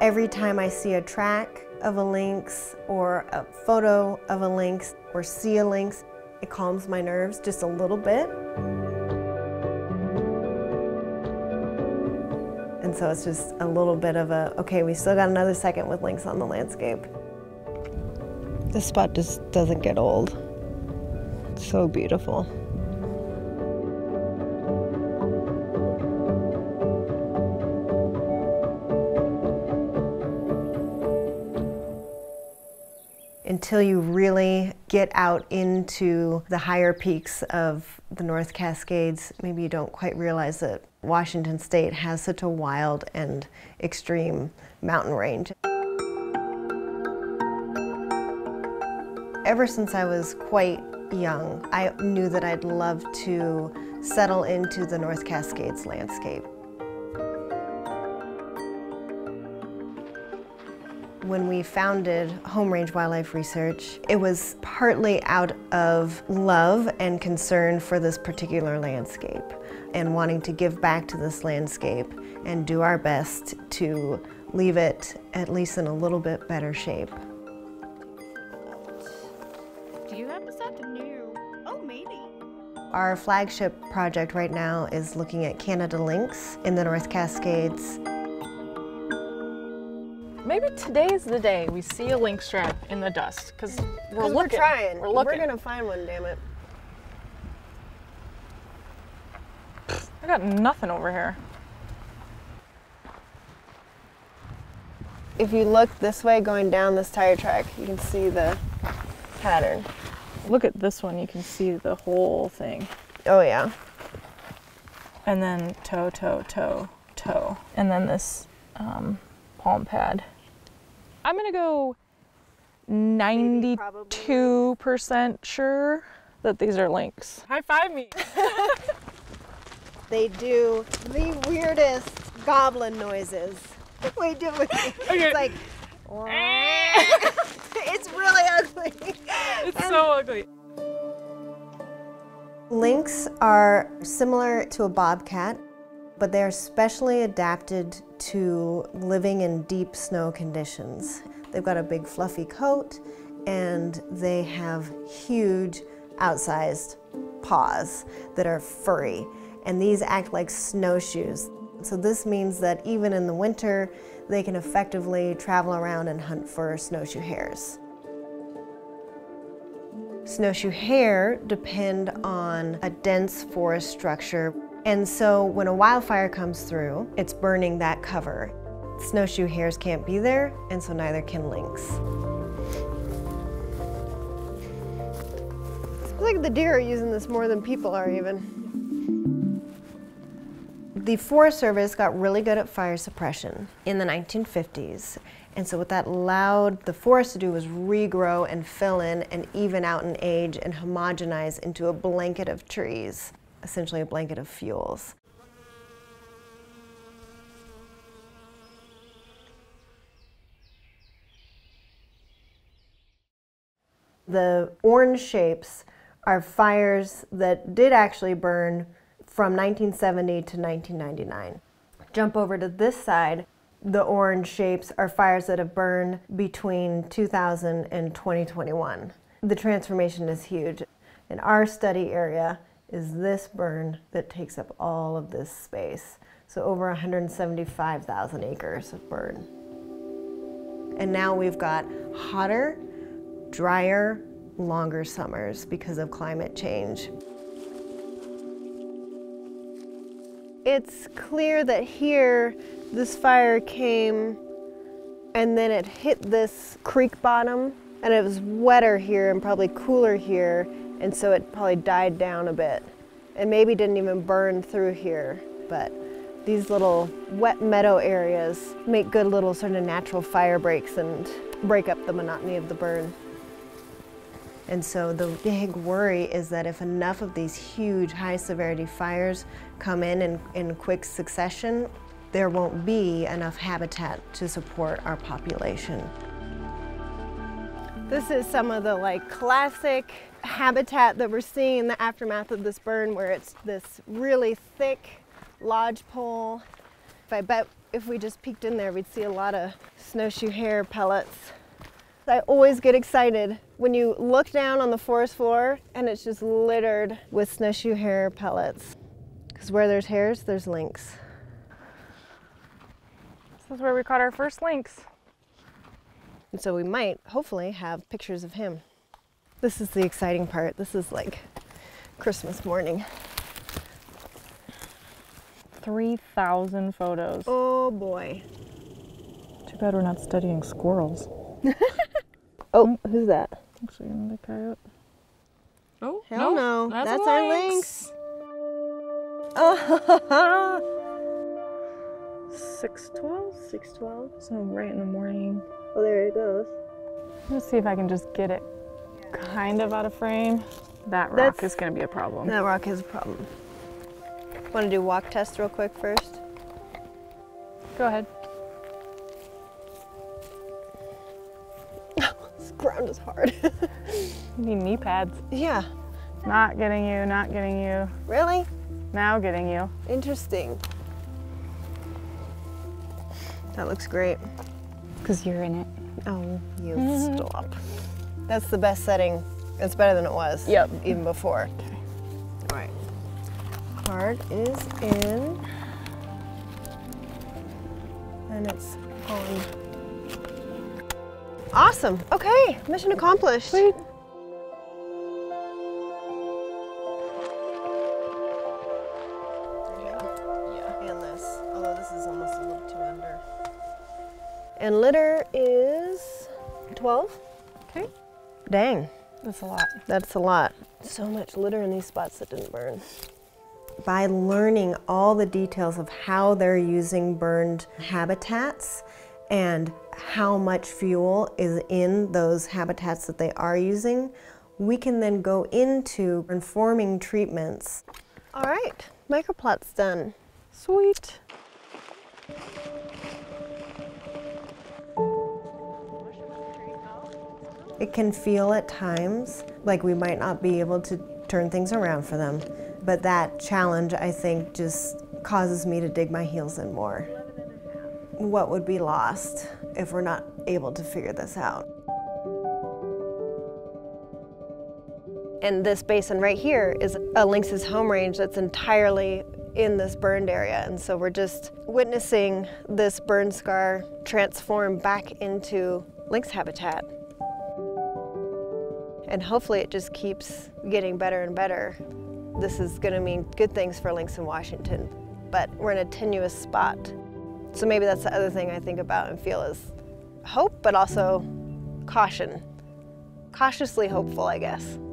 Every time I see a track of a lynx or a photo of a lynx or see a lynx, it calms my nerves just a little bit. And so it's just a little bit of a, okay, we still got another second with lynx on the landscape. This spot just doesn't get old. It's so beautiful. Until you really get out into the higher peaks of the North Cascades, maybe you don't quite realize that Washington State has such a wild and extreme mountain range. Ever since I was quite young, I knew that I'd love to settle into the North Cascades landscape. When we founded Home Range Wildlife Research, it was partly out of love and concern for this particular landscape and wanting to give back to this landscape and do our best to leave it at least in a little bit better shape. Do you have something new? Oh, maybe. Our flagship project right now is looking at Canada lynx in the North Cascades. Maybe today's the day we see a lynx trap in the dust, because we're looking. We're trying. We're looking. We're gonna find one, damn it. I got nothing over here. If you look this way going down this tire track, you can see the pattern. Look at this one, you can see the whole thing. Oh yeah. And then toe, toe, toe, toe. And then this palm pad. I'm gonna go 92% sure that these are lynx. High five me. They do the weirdest goblin noises. We do it. Okay. It's like, it's really ugly. It's so ugly. Lynx are similar to a bobcat, but they're specially adapted to living in deep snow conditions. They've got a big fluffy coat and they have huge outsized paws that are furry, and these act like snowshoes. So this means that even in the winter, they can effectively travel around and hunt for snowshoe hares. Snowshoe hare depend on a dense forest structure, and so when a wildfire comes through, it's burning that cover. Snowshoe hares can't be there, and so neither can lynx. It's like the deer are using this more than people are even. The Forest Service got really good at fire suppression in the 1950s. And so what that allowed the forest to do was regrow and fill in and even out in age and homogenize into a blanket of trees, essentially a blanket of fuels. The orange shapes are fires that did actually burn from 1970 to 1999. Jump over to this side, the orange shapes are fires that have burned between 2000 and 2021. The transformation is huge. And our study area is this burn that takes up all of this space. So over 175,000 acres of burn. And now we've got hotter, drier, longer summers because of climate change. It's clear that here, this fire came and then it hit this creek bottom, and it was wetter here and probably cooler here, and so it probably died down a bit. And maybe didn't even burn through here, but these little wet meadow areas make good little sort of natural fire breaks and break up the monotony of the burn. And so the big worry is that if enough of these huge high severity fires come in quick succession, there won't be enough habitat to support our population. This is some of the classic habitat that we're seeing in the aftermath of this burn, where it's this really thick lodgepole. I bet if we just peeked in there, we'd see a lot of snowshoe hare pellets. I always get excited when you look down on the forest floor and it's just littered with snowshoe hare pellets. Because where there's hares, there's lynx. This is where we caught our first lynx. And so we might, hopefully, have pictures of him. This is the exciting part. This is like Christmas morning. 3,000 photos. Oh boy. Too bad we're not studying squirrels. Oh, who's that? Actually, another coyote. Oh, Hell no. That's a our lynx. Oh, 6:12? 6:12? So right in the morning. oh, there it goes. Let's see if I can just get it kind of out of frame. That rock is going to be a problem. That rock is a problem. Want to do walk test real quick first? Go ahead. This ground is hard. You need knee pads. Yeah. Not getting you, not getting you. Really? Now getting you. Interesting. That looks great. Because you're in it. Oh, you stop. That's the best setting. It's better than it was. Yep. Even before. Okay. All right. Card is in. And it's on. Awesome. Okay. Mission accomplished. Sweet. Yeah. And this. Although this is almost a little too under. And litter is 12. Okay. Dang. That's a lot. That's a lot. So much litter in these spots that didn't burn. By learning all the details of how they're using burned habitats and how much fuel is in those habitats that they are using, we can then go into informing treatments. All right, microplot's done. Sweet. It can feel at times like we might not be able to turn things around for them, but that challenge, I think, just causes me to dig my heels in more. What would be lost if we're not able to figure this out? And this basin right here is a lynx's home range that's entirely in this burned area, and so we're just witnessing this burn scar transform back into lynx habitat. And hopefully it just keeps getting better and better. This is gonna mean good things for lynx in Washington, but we're in a tenuous spot. So maybe that's the other thing I think about and feel is hope, but also caution. Cautiously hopeful, I guess.